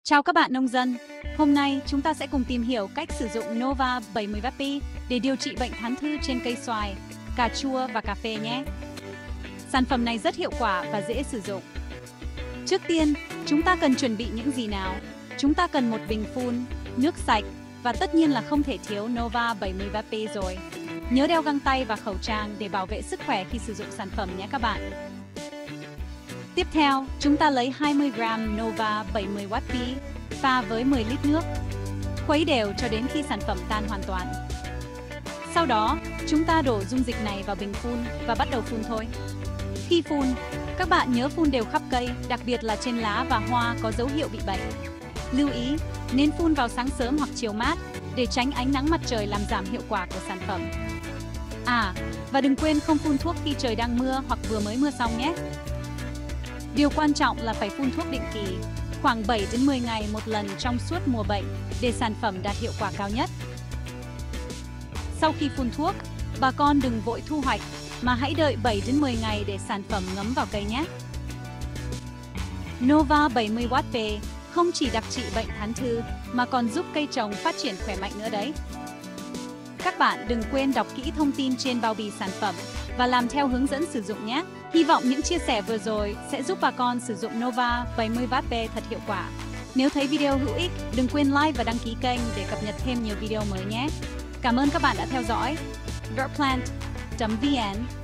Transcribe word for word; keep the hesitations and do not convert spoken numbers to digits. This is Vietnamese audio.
Chào các bạn nông dân. Hôm nay chúng ta sẽ cùng tìm hiểu cách sử dụng Nova bảy mươi watt pi để điều trị bệnh thán thư trên cây xoài, cà chua và cà phê nhé. Sản phẩm này rất hiệu quả và dễ sử dụng. Trước tiên, chúng ta cần chuẩn bị những gì nào? Chúng ta cần một bình phun, nước sạch và tất nhiên là không thể thiếu Nova bảy mươi watt pi rồi. Nhớ đeo găng tay và khẩu trang để bảo vệ sức khỏe khi sử dụng sản phẩm nhé các bạn. Tiếp theo, chúng ta lấy hai mươi gam Nova bảy mươi watt pi, pha với mười lít nước. Khuấy đều cho đến khi sản phẩm tan hoàn toàn. Sau đó, chúng ta đổ dung dịch này vào bình phun và bắt đầu phun thôi. Khi phun, các bạn nhớ phun đều khắp cây, đặc biệt là trên lá và hoa có dấu hiệu bị bệnh. Lưu ý, nên phun vào sáng sớm hoặc chiều mát để tránh ánh nắng mặt trời làm giảm hiệu quả của sản phẩm. À, và đừng quên không phun thuốc khi trời đang mưa hoặc vừa mới mưa xong nhé. Điều quan trọng là phải phun thuốc định kỳ, khoảng bảy đến mười ngày một lần trong suốt mùa bệnh để sản phẩm đạt hiệu quả cao nhất. Sau khi phun thuốc, bà con đừng vội thu hoạch mà hãy đợi bảy đến mười ngày để sản phẩm ngấm vào cây nhé. Nova bảy mươi watt pi không chỉ đặc trị bệnh thán thư mà còn giúp cây trồng phát triển khỏe mạnh nữa đấy. Các bạn đừng quên đọc kỹ thông tin trên bao bì sản phẩm và làm theo hướng dẫn sử dụng nhé. Hy vọng những chia sẻ vừa rồi sẽ giúp bà con sử dụng Nova bảy mươi watt pi thật hiệu quả. Nếu thấy video hữu ích, đừng quên like và đăng ký kênh để cập nhật thêm nhiều video mới nhé. Cảm ơn các bạn đã theo dõi. verplant chấm vn